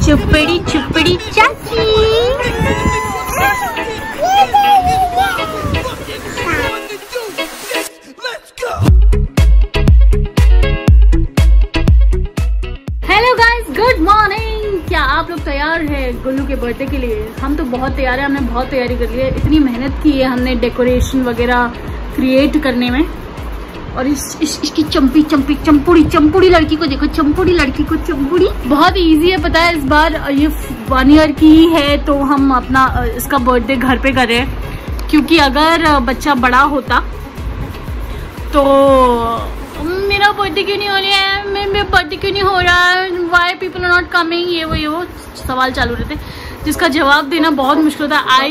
चुपड़ी चुपड़ी चाची। Hello guys, good morning. क्या आप लोग तैयार हैं गुल्लू के बर्थडे के लिए? हम तो बहुत तैयार हैं, हमने बहुत तैयारी कर ली है। इतनी मेहनत की है हमने डेकोरेशन वगैरह क्रिएट करने में। और इसकी चंपुड़ी लड़की को देखो, चंपुड़ी लड़की को, चंपुड़ी बहुत इजी है पता है। इस बार ये 1 ईयर की है तो हम अपना इसका बर्थडे घर पे कर रहे हैं, क्योंकि अगर बच्चा बड़ा होता तो मेरा बर्थडे क्यों नहीं हो रहा है, मेरा बर्थडे क्यों नहीं हो रहा है, why people are not coming, ये वो सवाल चालू रहते, जिसका जवाब देना बहुत मुश्किल होता है।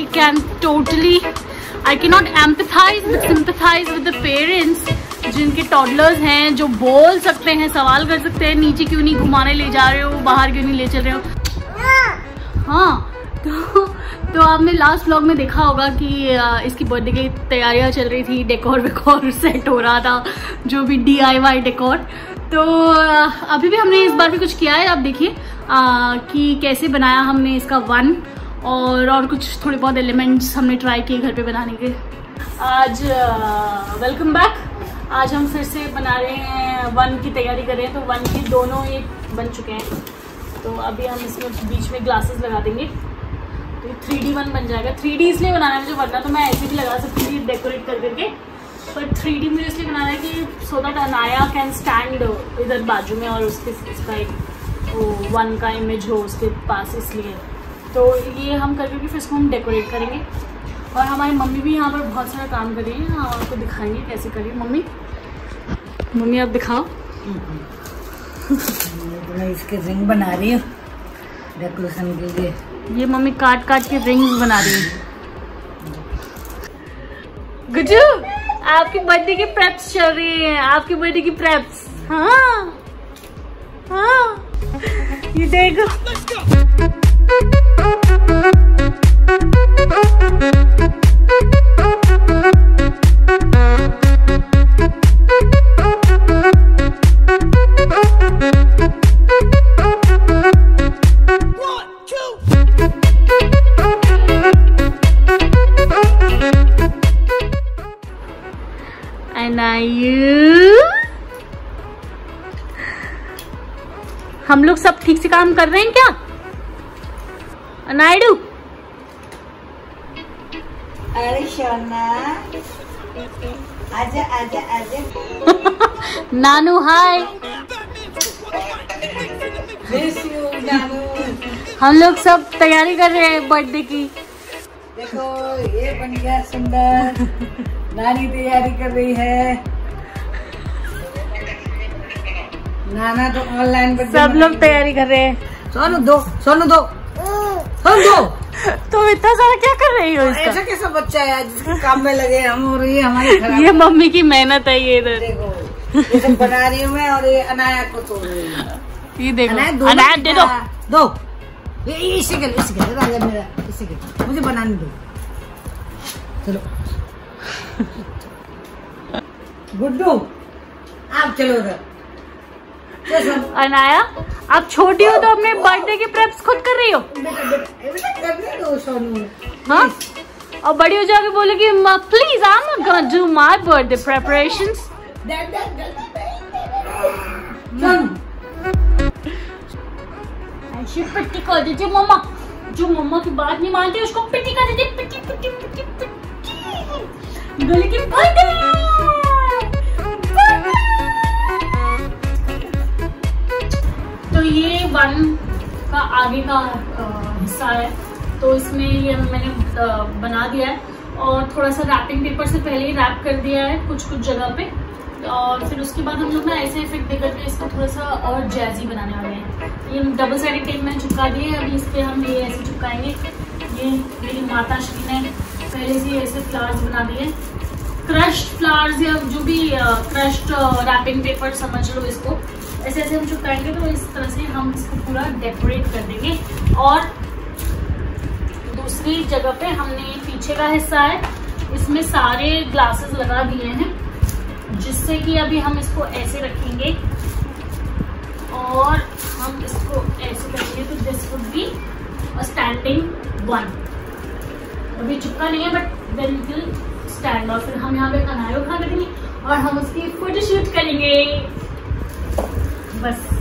I can not empathise but sympathise with the parents जिनके टॉडलर्स हैं, जो बोल सकते हैं, सवाल कर सकते हैं, नीचे क्यों नहीं घुमाने ले जा रहे हो, बाहर क्यों नहीं ले चल रहे हो। हाँ, तो आपने लास्ट व्लॉग में देखा होगा कि इसकी बर्थडे की तैयारियां चल रही थी, डेकोर वेकोर सेट हो रहा था, जो भी DIY डेकोर। तो अभी भी हमने इस बार भी कुछ किया है। आप देखिए कि कैसे बनाया हमने इसका 1 और कुछ थोड़े बहुत एलिमेंट्स हमने ट्राई किए घर पे बनाने के। आज वेलकम बैक। आज हम फिर से बना रहे हैं 1 की तैयारी कर रहे हैं। तो 1 की दोनों ये बन चुके हैं, तो अभी हम इसमें बीच में ग्लासेस लगा देंगे, तो 3D 1 बन जाएगा। 3D इसलिए बनाना है मुझे, वरना तो मैं ऐसे भी लगा सकती थी डेकोरेट कर करके, पर 3D मुझे इसलिए बनाना है कि so that Anaya can stand इधर बाजू में और उसका एक 1 का इमेज हो उसके पास, इसलिए। तो ये हम करके फिर इसको हम डेकोरेट करेंगे। और हमारी मम्मी भी यहाँ पर बहुत सारा काम कर रही है, हम आपको दिखाएंगे कैसे करिए। मम्मी आप दिखाओ। मैं इसके रिंग बना रही हूँ डेकोरेशन के लिए। ये मम्मी काट के रिंग्स बना रही है। गुज्जू, आपकी बर्थडे की प्रेप्स चल रही है, आपकी बर्थडे की प्रेप्स। हाँ हाँ, ये देखो। हम लोग सब ठीक से काम कर रहे हैं क्या नायडू? अरे सोना, आजा आजा आजा। नानू हाय। नानू, हम लोग सब तैयारी कर रहे हैं बर्थडे की। देखो ये बन गया सुंदर। नानी तैयारी कर रही है, नाना तो ऑनलाइन पर सब लोग तैयारी कर रहे हैं। सोनू दो। तो इतना सारा क्या कर रही हो? ऐसा कैसा बच्चा है जिसके काम में लगे हम, और ये हमारी ये मम्मी की मेहनत है। ये इधर देखो, ये सब बना रही हूँ मैं, और ये अनाया को तोड़ रही हूँ। ये देखो, अनाया दे दो। इसे राजा मेरा, इसे मुझे बनाने दो। चलो गुड्डू, आप चलो उधर। अनाया, आप छोटी हो तो अपने बर्थडे की प्रेप्स खुद कर रही हो? करने दो सोनू। हाँ, और बड़ी हो जाके बोलेगी please I am not gonna do my birthday preparations. ऐसी पिट्टी कर देती मम्मा, जो मम्मा की बात नहीं मानती उसको पिट्टी कर देती। पिट्टी गले की बर्थडे। तो ये 1 का आगे का हिस्सा है, तो इसमें ये मैंने बना दिया है, और थोड़ा सा रैपिंग पेपर से पहले ही रैप कर दिया है कुछ जगह पे, और फिर उसके बाद हम लोग ना ऐसे इफेक्ट देकर के इसको थोड़ा सा और जैजी बनाने वाले हैं। ये डबल साइडेड टेप मैंने चिपका दी है, अभी इस पर हम ये ऐसे चिपकाएंगे। ये मेरी माता श्री ने पहले से ऐसे फ्लावर्स बना दिए, क्रश्ड फ्लावर्स या जो भी क्रश्ड रैपिंग पेपर समझ लो इसको। ऐसे ऐसे हम चिपकाएंगे तो इस तरह से हम इसको पूरा डेकोरेट कर देंगे। और दूसरी जगह पे हमने पीछे का हिस्सा है, इसमें सारे ग्लासेस लगा दिए हैं, जिससे कि अभी हम इसको ऐसे रखेंगे और हम इसको ऐसे करेंगे तो this would be standing one. अभी चुपका नहीं है बट देन विल स्टैंड। और फिर हम यहाँ पे अनायो खा करेंगे और हम उसकी फोटोशूट करेंगे बस।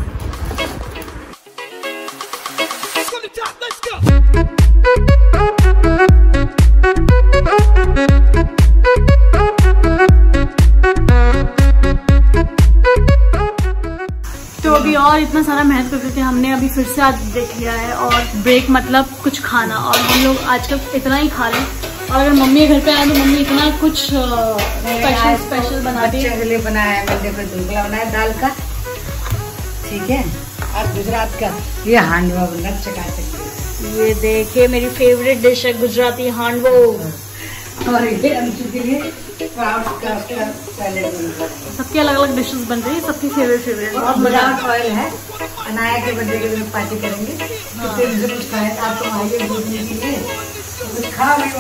तो अभी और इतना सारा मेहनत करके हमने अभी फिर से आज देख लिया है। और ब्रेक मतलब कुछ खाना, और हम लोग आजकल इतना ही खा रहे हैं। और अगर मम्मी घर पे आए तो मम्मी इतना कुछ स्पेशल बनाती है। बच्चे के लिए बनाया है, मैंने पे ढोकला बनाया दाल का, ठीक है। और गुजरात का ये हांडवा बना चकाचक। ये देखिए मेरी फेवरेट डिश है गुजराती हांडवो। और ये अंशु के लिए स्प्राउट का सैलेड बना। सबकी अलग अलग डिशेस बन रही है, सबकी फेवरेट। और गुजरात ऑयल है, अनाया के बर्थडे के दिन पार्टी करेंगे। कितने दिन से कुछ खाए आप तो आइए घूमने के लिए, कुछ खा रहे हो।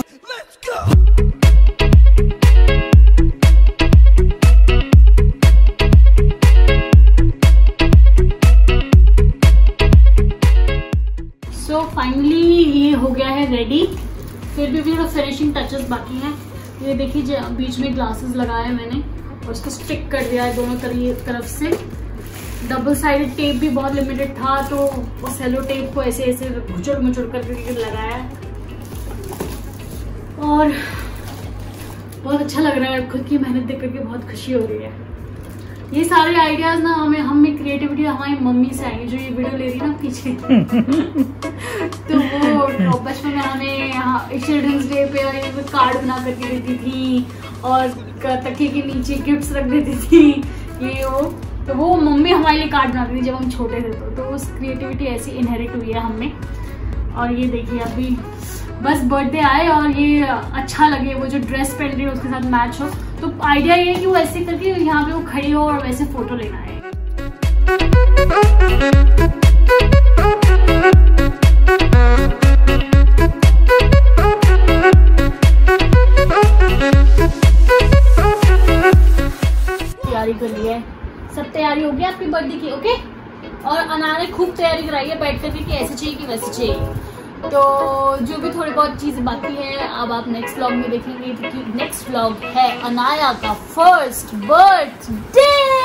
सो फाइनली ये हो गया है रेडी। फिर भी थोड़ा फिनिशिंग टचेस बाकी हैं। ये देखिए बीच में ग्लासेस लगाया है मैंने और उसको स्टिक कर दिया है दोनों तरफ से। डबल साइडेड टेप भी बहुत लिमिटेड था तो वो सेलो टेप को ऐसे ऐसे मुचड़ मुचड़ करके लगाया है। और बहुत अच्छा लग रहा है, खुद की मेहनत देख करके बहुत खुशी हो रही है। ये सारे आइडियाज ना हमें क्रिएटिविटी हमारी मम्मी से आई, जो ये वीडियो ले रही है ना पीछे। तो वो बचपन में हमें चिल्ड्रंस डे पे कार्ड बना करके देती थी और तकिए के नीचे गिफ्ट्स रख देती थी ये वो। तो वो मम्मी हमारे लिए कार्ड बनाती थी जब हम छोटे थे। तो उस क्रिएटिविटी ऐसी इनहेरिट हुई है हमें। और ये देखिए अभी बस बर्थडे आए और ये अच्छा लगे, वो जो ड्रेस पहन रही है उसके साथ मैच हो। तो आइडिया ये है कि वो ऐसे करके यहाँ पे वो खड़ी हो और वैसे फोटो लेना है। तैयारी कर ली है, सब तैयारी हो गई आपकी बर्थडे की, ओके। और अना ने खूब तैयारी कराई है बैठ करके कि ऐसे चाहिए कि वैसे चाहिए। तो जो भी थोड़ी बहुत चीजें बाकी है अब आप नेक्स्ट व्लॉग में देखेंगे, क्योंकि नेक्स्ट व्लॉग है अनाया का फर्स्ट बर्थडे।